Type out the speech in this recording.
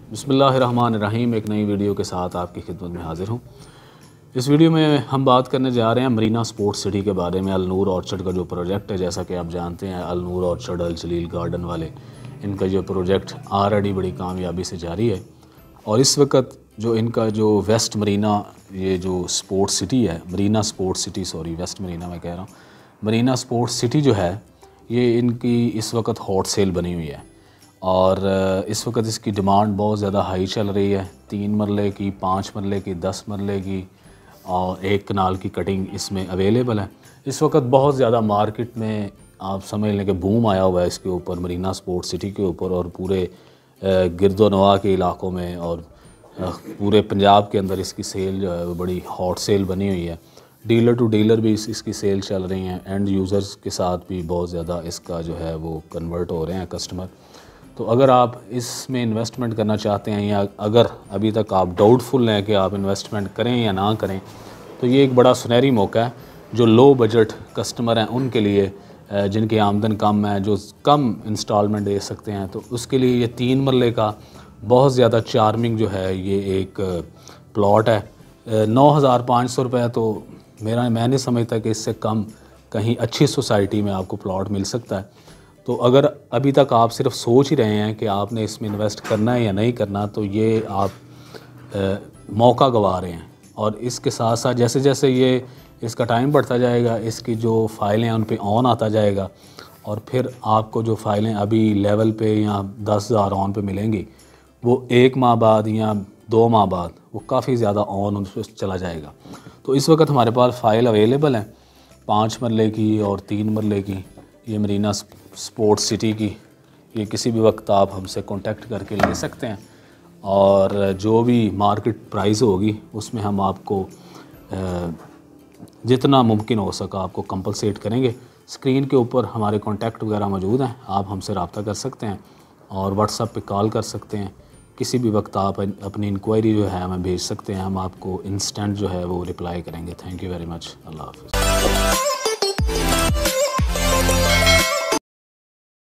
बिस्मिल्लाहिर्रहमानिर्रहीम। एक नई वीडियो के साथ आपकी खिदमत में हाज़िर हूँ। इस वीडियो में हम बात करने जा रहे हैं मरीना स्पोर्ट्स सिटी के बारे में। अल-नूर ऑर्चर्ड का जो प्रोजेक्ट है, जैसा कि आप जानते हैं, अल-नूर ऑर्चर्ड अल जलील गार्डन वाले, इनका जो प्रोजेक्ट ऑलरेडी बड़ी कामयाबी से जारी है। और इस वक्त जो इनका जो वेस्ट मरीना, ये जो स्पोर्ट्स सिटी है, Marina Sports City, sorry West Marina मैं कह रहा हूँ, मरीना स्पोर्ट्स सिटी जो है, ये इनकी इस वक्त हॉट सेल बनी हुई है। और इस वक्त इसकी डिमांड बहुत ज़्यादा हाई चल रही है। 3 मरले की, 5 मरले की, 10 मरले की और 1 कनाल की कटिंग इसमें अवेलेबल है। इस वक्त बहुत ज़्यादा मार्केट में आप समझ लें कि बूम आया हुआ है इसके ऊपर, मरीना स्पोर्ट्स सिटी के ऊपर, और पूरे गिरदोनवा के इलाकों में और पूरे पंजाब के अंदर इसकी सेल जो है वो बड़ी हॉट सेल बनी हुई है। डीलर टू डीलर भी इसकी सेल चल रही हैं, एंड यूज़र्स के साथ भी बहुत ज़्यादा इसका जो है वो कन्वर्ट हो रहे हैं कस्टमर। तो अगर आप इसमें इन्वेस्टमेंट करना चाहते हैं, या अगर अभी तक आप डाउटफुल हैं कि आप इन्वेस्टमेंट करें या ना करें, तो ये एक बड़ा सुनहरी मौका है जो लो बजट कस्टमर हैं उनके लिए, जिनकी आमदन कम है, जो कम इंस्टॉलमेंट दे सकते हैं, तो उसके लिए ये 3 मरले का बहुत ज़्यादा चार्मिंग जो है ये एक प्लॉट है। 9,500 रुपये तो मैं नहीं समझता कि इससे कम कहीं अच्छी सोसाइटी में आपको प्लॉट मिल सकता है। तो अगर अभी तक आप सिर्फ सोच ही रहे हैं कि आपने इसमें इन्वेस्ट करना है या नहीं करना, तो ये आप मौका गंवा रहे हैं। और इसके साथ साथ जैसे जैसे ये इसका टाइम बढ़ता जाएगा, इसकी जो फाइलें उन पे ऑन आता जाएगा, और फिर आपको जो फाइलें अभी लेवल पे या 10,000 ऑन पे मिलेंगी, वो 1 माह बाद या 2 माह बाद वो काफ़ी ज़्यादा ऑन उन पर चला जाएगा। तो इस वक्त हमारे पास फ़ाइल अवेलेबल हैं 5 मरले की और 3 मरले की, ये मरीना स्पोर्ट्स सिटी की। ये किसी भी वक्त आप हमसे कांटेक्ट करके ले सकते हैं, और जो भी मार्केट प्राइस होगी उसमें हम आपको जितना मुमकिन हो सका आपको कंपलसेट करेंगे। स्क्रीन के ऊपर हमारे कांटेक्ट वगैरह मौजूद हैं, आप हमसे रब्ता कर सकते हैं और व्हाट्सएप पे कॉल कर सकते हैं। किसी भी वक्त आप अपनी इंक्वायरी जो है हमें भेज सकते हैं, हम आपको इंस्टेंट जो है वो रिप्लाई करेंगे। Thank you very much. अल्लाह हाफ़िज़।